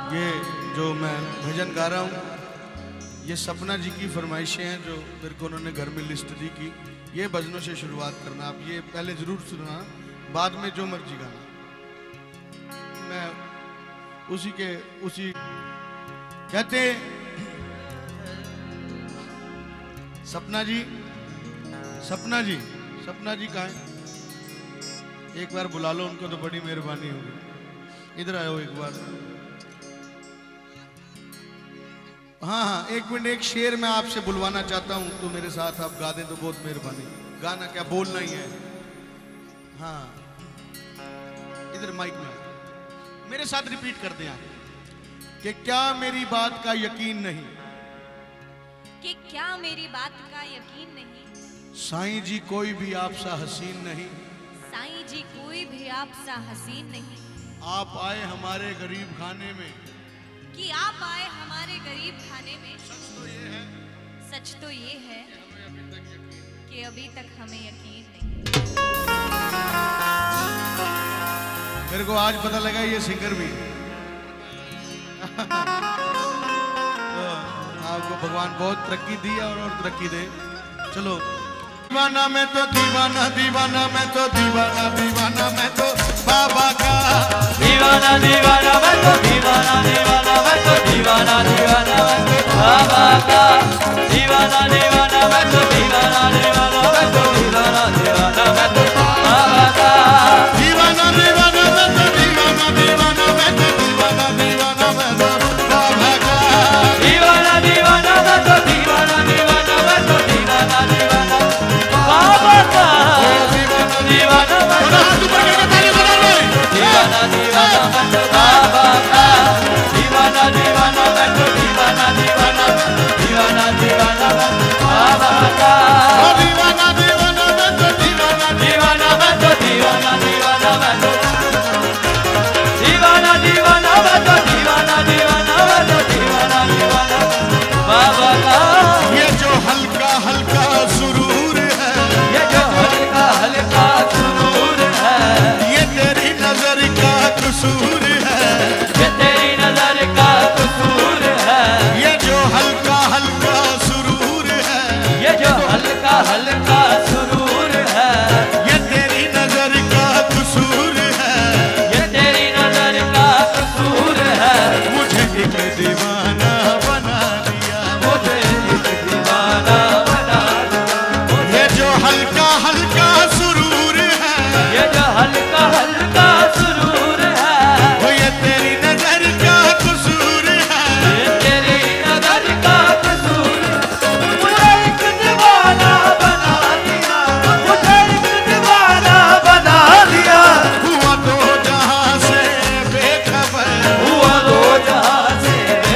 ये जो मैं भजन गा रहा हूँ ये सपना जी की फरमाइशें हैं जो मेरे को उन्होंने घर में लिस्ट दी की ये भजनों से शुरुआत करना। आप ये पहले जरूर सुनना, बाद में जो मर्जी गाना। मैं उसी कहते सपना जी कहाँ है? एक बार बुला लो उनको तो बड़ी मेहरबानी होगी। इधर आयो एक बार। हाँ, एक मिनट, एक शेर मैं आपसे बुलवाना चाहता हूँ तो मेरे साथ आप गा दें तो बहुत मेहरबानी। गाना क्या, बोलना ही है। हाँ, इधर माइक में मेरे साथ रिपीट कर दें आप कि क्या मेरी बात का यकीन नहीं, कि क्या मेरी बात का यकीन नहीं, साईं जी कोई भी आप सा हसीन नहीं, साईं जी कोई भी आप सा हसीन नहीं, आप आए हमारे गरीब खाने में, कि आप आए हमारे गरीब खाने में। सच तो ये है कि अभी तक हमें यकीन नहीं। मेरे को आज पता लगा ये सिंगर भी आपको भगवान बहुत तरक्की दी और तरक्की दे। चलो, दीवाना मैं तो दीवाना, दीवाना मैं तो दीवाना, दीवाना मैं तो बाबा का, दीवाना दीवाना मैं तो दीवाना, दीवाना मैं तो दीवाना, दीवाना मैं तो बाबा का, दीवाना दीवाना मैं तो दीवाना, दीवाना मैं तो दीवाना, दीवाना मैं तो बाबा का, दीवाना दीवाना मैं तो दीवाना, दीवाना मैं तो दीवाना, दीवाना मैं तो बाबा का, दीवाना दीवाना मैं तो दीवाना, दीवाना मैं तो दीवाना, दीवाना बाबा का, दीवाना मैं तो दीवाना, दीवाना मैं तो बाबा का, दीवाना दीवाना मैं तो दीवाना, दीवाना दीवाना दीवाना मैं तो बाबा का, दीवाना दीवाना मैं तो दीवाना, दीवाना मैं तो दीवाना, दीवाना मैं तो दीवाना, दीवाना मैं तो दीवाना, दीवाना मैं तो दीवाना, दीवाना बाबा का। ये जो हल्का हल्का सुरूर है, ये जो हल्का हल्का सुरूर है, ये तेरी नजर का कसूर है, ये तेरी नजर का कसूर है, ये जो हल्का हल्का सुरूर है, ये जो हल्का हल्का सुरूर है, ये तेरी नजर का कसूर है, ये तेरी नजर का कसूर है, मुझे एक दीवाना बना दिया, मुझे एक दीवाना बना दिया, ये जो हल्का हल्का सुरूर है, ये जो हल्का हल्का सुरूर है, वो ये तेरी नजर का कसूर है, ये तेरी नजर का कसूर है, मुझे एक दीवाना बना दिया, मुझे एक दीवाना बना दिया, हुआ तो जहां से बेखबर, हुआ दो जहां से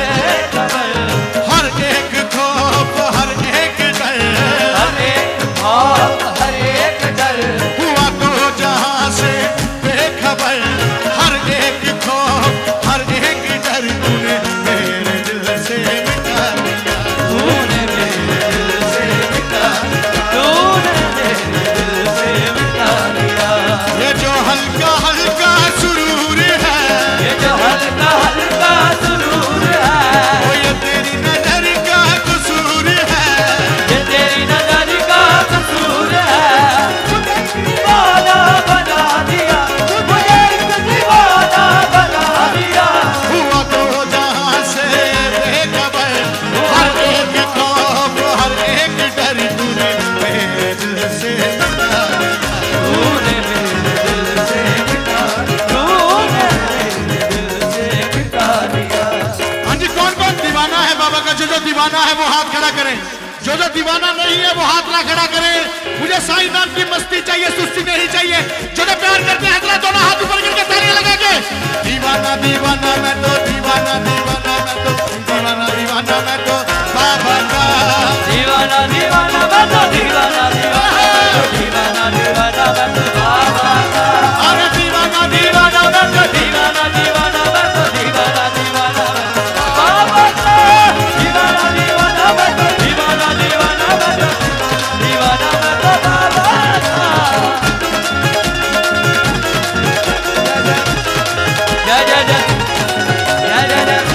बेखबर, हर एक खौफ हर एक डर, हर एक भाव हर एक डर, हुआ तो जहां से बेखबर, हर एक खौफ हर एक डर, तूने मेरे दिल से मिटा दिया, तूने मेरे दिल से मिटा दिया, तूने मेरे दिल से मिटा दिया, ये जो हल्का हल्का सुरूर है, ये जो हल्का हल्का सुरूर है, वो ये तेरी नजर का कसूर है, ये तेरी नजर का कसूर है, मुझे एक दीवाना बना दिया, मुझे एक दीवाना बना दिया, हुआ तो जहां से बेखबर, हर एक खौफ हर एक डर, तूने मेरे दिल से मिटा दिया, तूने मेरे दिल से मिटा दिया, तूने मेरे दिल से मिटा दिया। हाँ जी, कौन कौन दीवाना है बाबा का? जो दीवाना है वो हाथ खड़ा करें, जो दीवाना नहीं है वो हाथ ना खड़ा करें। मुझे साईं नाम की मस्ती चाहिए, सुस्ती नहीं चाहिए। जो प्यार करते हैं हजरत दोनों हाथ ऊपर करके तालियां लगा के, दीवाना दीवाना मैं तो दीवाना, दीवाना मैं तो दीवाना, दीवाना मैं तो बाबा का, दीवाना दीवाना मैं तो दीवाना, दीवाना दीवाना दीवाना मैं तो बाबा का, अरे दीवाना दीवाना मैं तो दीवाना, दीवाना मैं तो दीवाना, दीवाना मैं तो बाबा का, दीवाना दीवाना मैं तो दीवाना, दीवाना मैं तो दीवाना मैं तो बाबा का। जय जय जय जय जय जय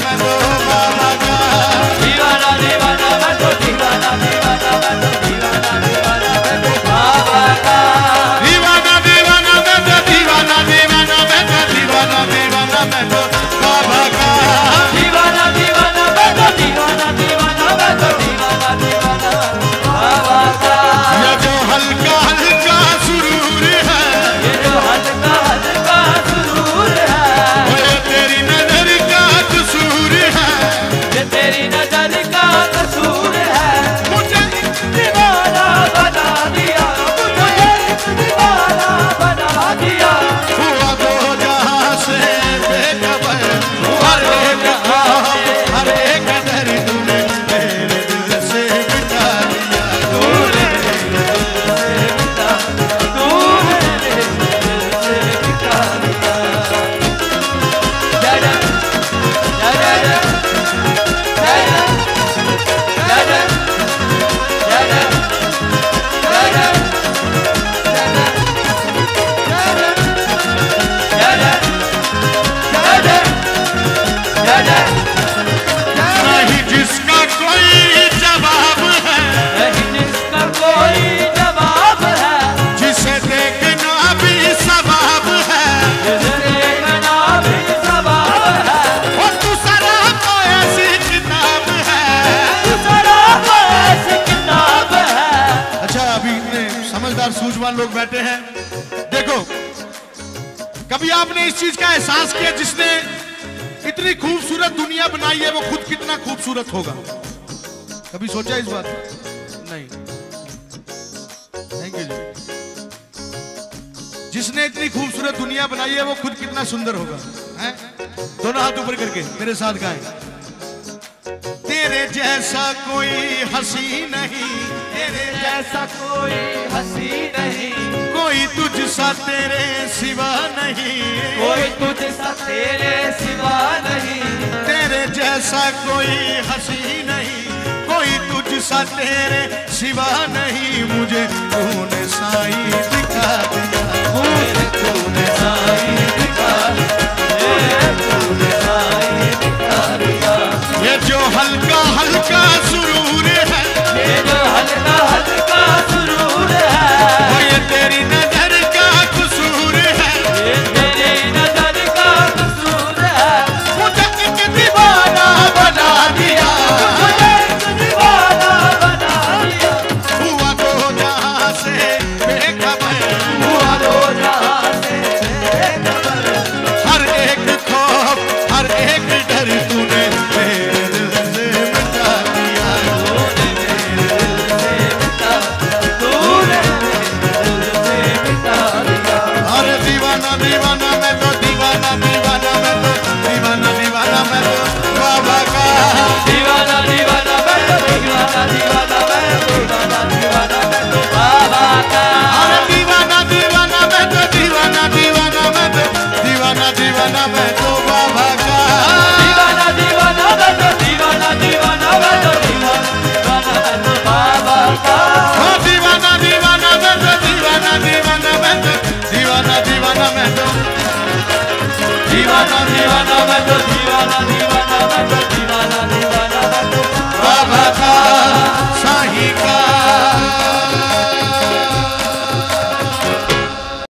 मैं तो बाबा का दीवाना दीवाना मैं तो दीवाना दीवाना मैं तो दीवाना दीवाना मैं तो बाबा का दीवाना दीवाना मैं तो दीवाना दीवाना मैं तो दीवाना दीवाना मैं तो बाबा का दीवाना दीवाना मैं तो दीवाना दीवाना मैं तो दीवाना दीवाना बाबा का ये जो हल्का हल्का सुरूर है ये जो हल्का हल्का सुरूर है ये तेरी नजर का कसूर है ये तेरी नजर का कसूर है मुझे दीवाना बना दिया मुझे दीवाना बना दिया हुआ दो जहां से बेखबर हर एक दर्द तूने मेरे दिल से मिटा दिया दूर मेरे दिल से मिटा दूर मेरे दिल से मिटा दिया जय जय जय जय जय नहीं जिसका कोई जवाब है नहीं जिसका कोई जवाब है जिसे देखना भी सवाब है जिसे देखना भी सवाब है और दूसरा तो ऐसी किताब है दूसरा को ऐसी किताब है अच्छा अभी इतने समझदार सूझवान लोग बैठे हैं देखो कभी आपने इस चीज का एहसास किया जिसने इतनी खूबसूरत दुनिया बनाई है वो खुद कितना खूबसूरत होगा कभी सोचा इस बात नहीं थैंक यू जी जिसने इतनी खूबसूरत दुनिया बनाई है वो खुद कितना सुंदर होगा हैं दोनों हाथ ऊपर करके मेरे साथ गाएं तेरे जैसा कोई हंसी नहीं तेरे ऐसा कोई हंसी नहीं कोई तुझसा तेरे सिवा नहीं कोई तुझसा तेरे सिवा नहीं तेरे जैसा कोई हंसी नहीं कोई तुझसा तेरे सिवा नहीं मुझे तूने साईं दिखा दिया मुझे तूने साईं